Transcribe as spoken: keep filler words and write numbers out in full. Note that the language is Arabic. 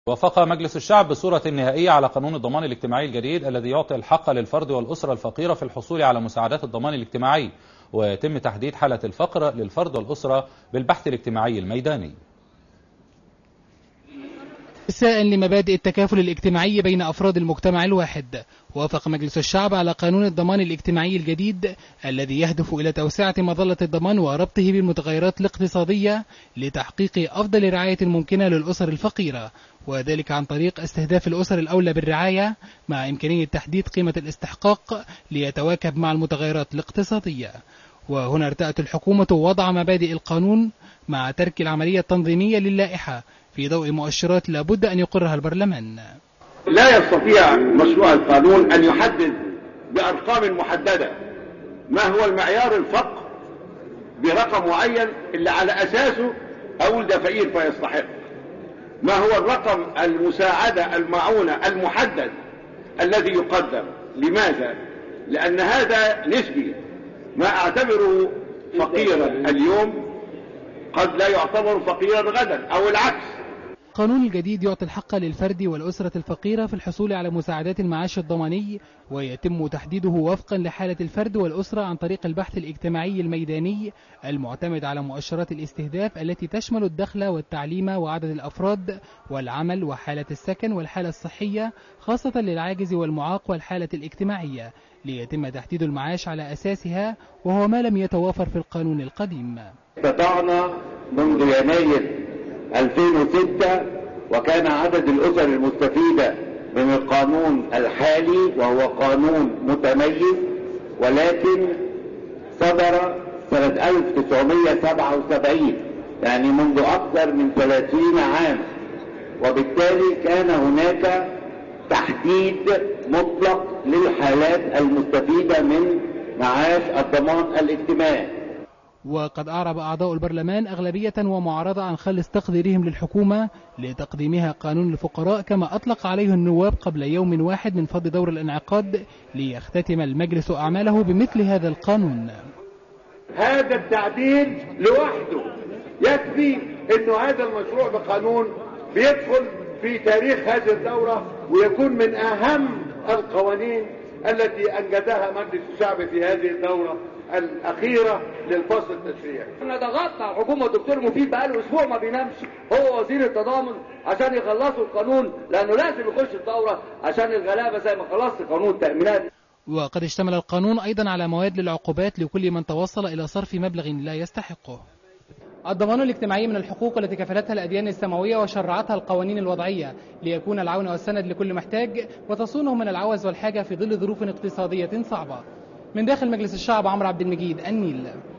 وافق مجلس الشعب بصورة نهائية على قانون الضمان الاجتماعي الجديد الذي يعطي الحق للفرد والأسرة الفقيرة في الحصول على مساعدات الضمان الاجتماعي، ويتم تحديد حالة الفقر للفرد والأسرة بالبحث الاجتماعي الميداني. إرساء لمبادئ التكافل الاجتماعي بين أفراد المجتمع الواحد، وافق مجلس الشعب على قانون الضمان الاجتماعي الجديد الذي يهدف إلى توسعة مظلة الضمان وربطه بالمتغيرات الاقتصادية لتحقيق أفضل رعاية ممكنة للأسر الفقيرة، وذلك عن طريق استهداف الأسر الأولى بالرعاية مع إمكانية تحديد قيمة الاستحقاق ليتواكب مع المتغيرات الاقتصادية. وهنا ارتأت الحكومة وضع مبادئ القانون مع ترك العملية التنظيمية للائحة في ضوء مؤشرات لابد أن يقرها البرلمان. لا يستطيع مشروع القانون أن يحدد بأرقام محددة ما هو المعيار الفقر برقم معين اللي على أساسه أقول ده فقير فيستحق. ما هو الرقم المساعدة المعونة المحدد الذي يقدم؟ لماذا؟ لأن هذا نسبي. ما أعتبره فقيرا اليوم قد لا يعتبر فقيرا غدا أو العكس. القانون الجديد يعطي الحق للفرد والأسرة الفقيرة في الحصول على مساعدات المعاش الضماني، ويتم تحديده وفقا لحالة الفرد والأسرة عن طريق البحث الاجتماعي الميداني المعتمد على مؤشرات الاستهداف التي تشمل الدخل والتعليم وعدد الأفراد والعمل وحالة السكن والحالة الصحية خاصة للعاجز والمعاق والحالة الاجتماعية، ليتم تحديد المعاش على أساسها، وهو ما لم يتوافر في القانون القديم. استطعنا منذ يناير ألفين وستة وكان عدد الأسر المستفيدة من القانون الحالي وهو قانون متميز، ولكن صدر سنة ألف وتسعمائة وسبعة وسبعين يعني منذ أكثر من ثلاثين عام، وبالتالي كان هناك تحديد مطلق للحالات المستفيدة من معاش الضمان الاجتماعي. وقد أعرب أعضاء البرلمان أغلبية ومعارضة عن خلص تقديرهم للحكومة لتقديمها قانون الفقراء كما أطلق عليه النواب قبل يوم واحد من فض دور الانعقاد، ليختتم المجلس أعماله بمثل هذا القانون. هذا التعديل لوحده يكفي أنه هذا المشروع بقانون بيدخل في تاريخ هذه الدورة ويكون من أهم القوانين التي أنجزها مجلس الشعب في هذه الدورة الأخيرة للفصل التشريعي. احنا ضغطنا على حكومة الدكتور مفيد بقاله أسبوع ما بينامش هو وزير التضامن عشان يخلصوا القانون، لأنه لازم يخش الدورة عشان الغلابة زي ما خلصت قانون التأمينات. وقد اشتمل القانون أيضا على مواد للعقوبات لكل من توصل إلى صرف مبلغ لا يستحقه. الضمان الاجتماعي من الحقوق التي كفلتها الأديان السماوية وشرعتها القوانين الوضعية ليكون العون والسند لكل محتاج وتصونه من العوز والحاجة في ظل ظروف اقتصادية صعبة. من داخل مجلس الشعب، عمرو عبد المجيد، النيل.